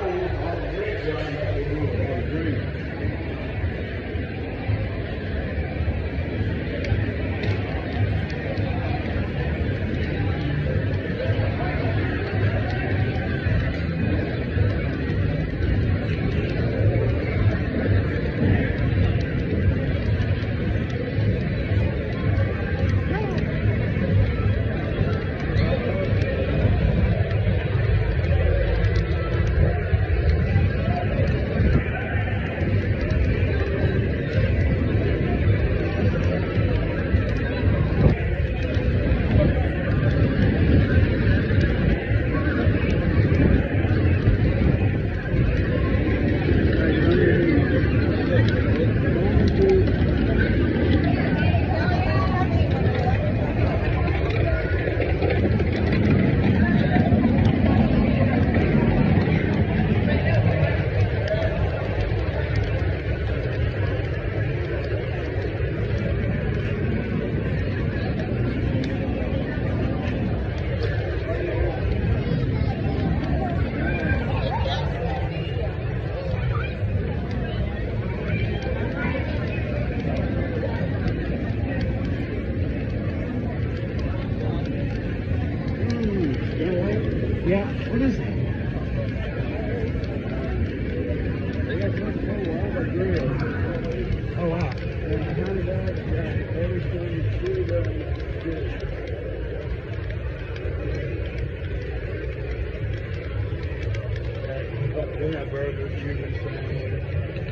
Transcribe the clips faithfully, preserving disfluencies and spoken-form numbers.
Yeah, what is that? Oh, wow. We have burgers, chicken sandwich.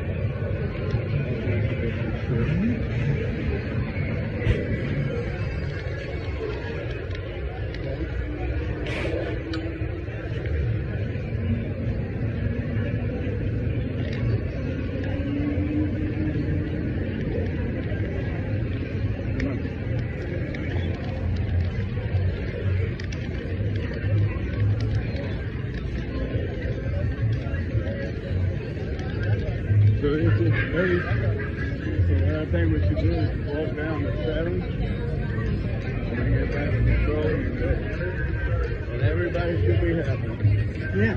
So this is eight. So I think we should do is walk down to seven. And get back to control. And everybody should be happy. Yeah.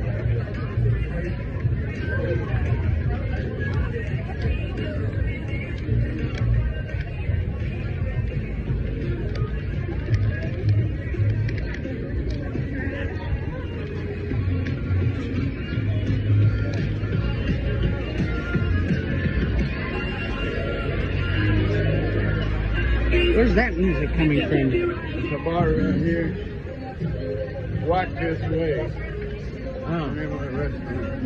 Where's that music coming from? The bar right here. Walk this way. Oh. Name of the restaurant.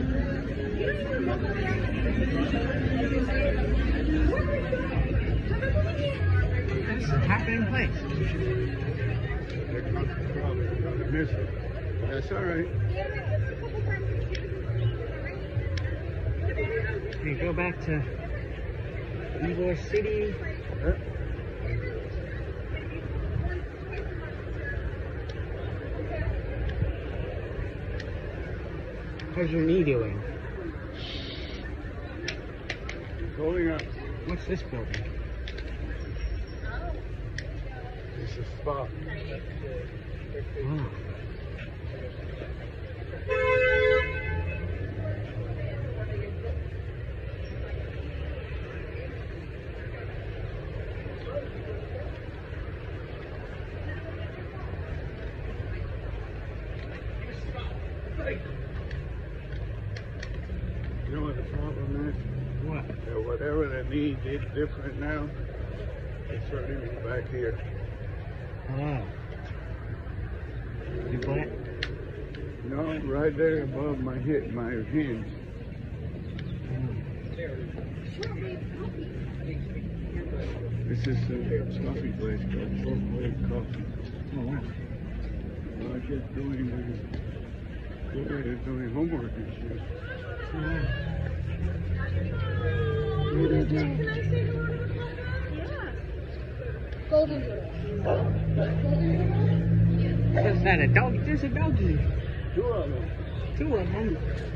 That's a happening place. They're probably going to miss it. That's all right. We go back to Ybor City. Yep. How's your knee doing? Holding up. What's this building? This is spot. Oh. You know what the problem is? What? That whatever they need is different now. It's starting back here. Oh. You black? No, right there above my hip, my hinge. This is a coffee place called Shortwave Coffee. Oh, wow. I was just doing, uh, doing homework and shit. Oh, wow. Golden doodle. What's that? A dog? There's a doggy. Two of them. Two of them.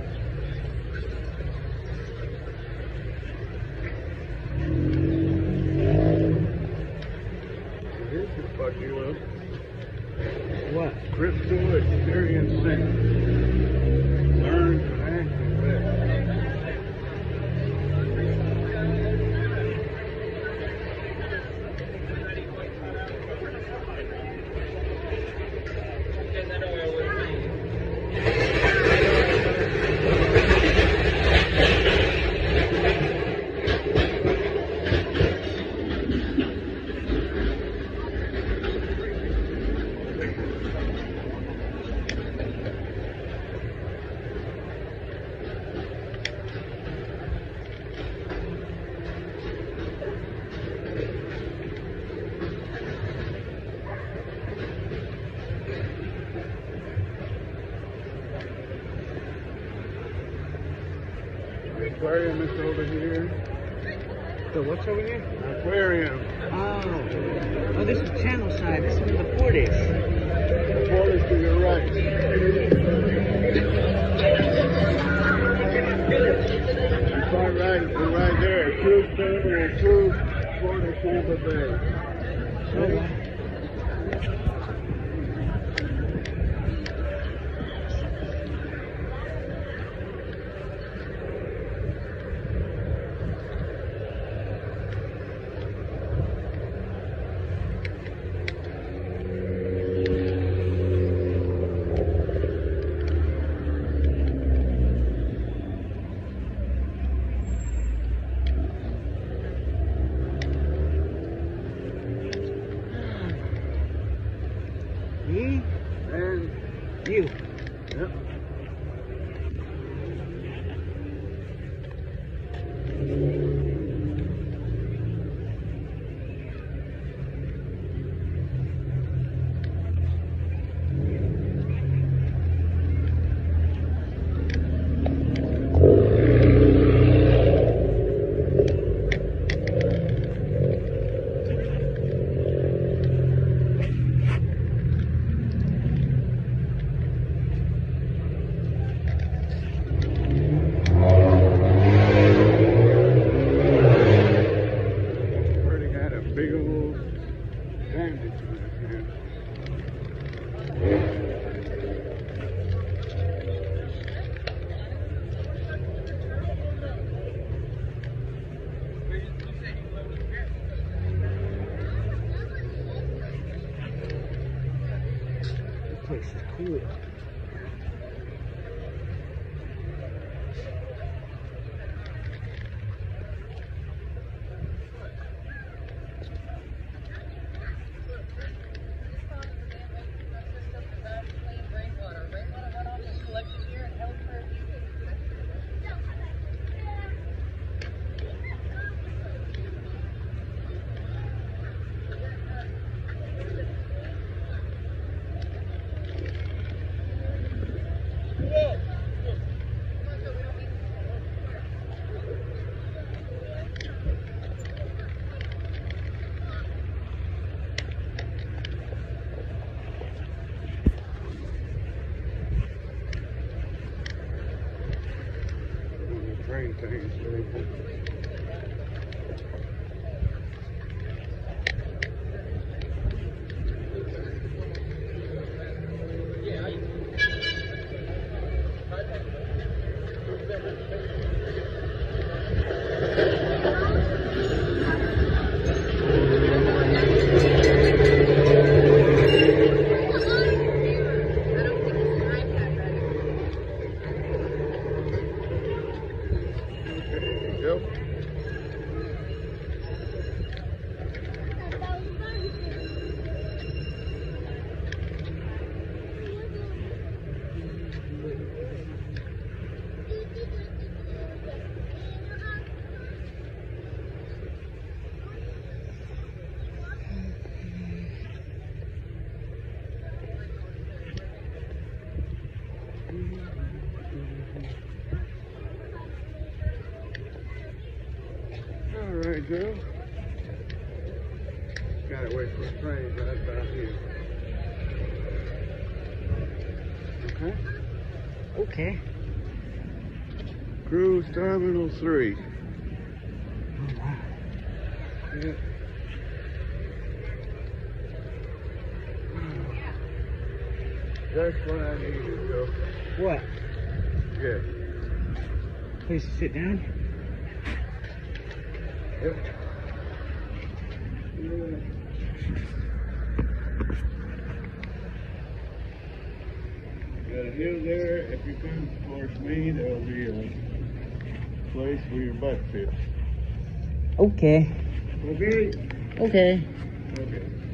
Here's the fuck you up. What? Crystal Experience Center. Learn aquarium is over here. So what's over here? Aquarium. Oh. Oh, this is channel side. This is where the port is. The port is to your right. You're quite right. We're right there. Cruise terminal two, port of Tampa Bay. Okay. Me and you. Yep. Big old bandage right here. This place is cool. Train things, really. Yep. All right, Joe. Gotta wait for the train right about here. Okay? Okay. Cruise Terminal three. Oh, wow. Yeah. That's what I needed, Joe. What? Yeah. Place to sit down? Yep. Got a hill there. If you come towards me, there'll be a place for your butt fits. Okay. Okay? Okay. Okay.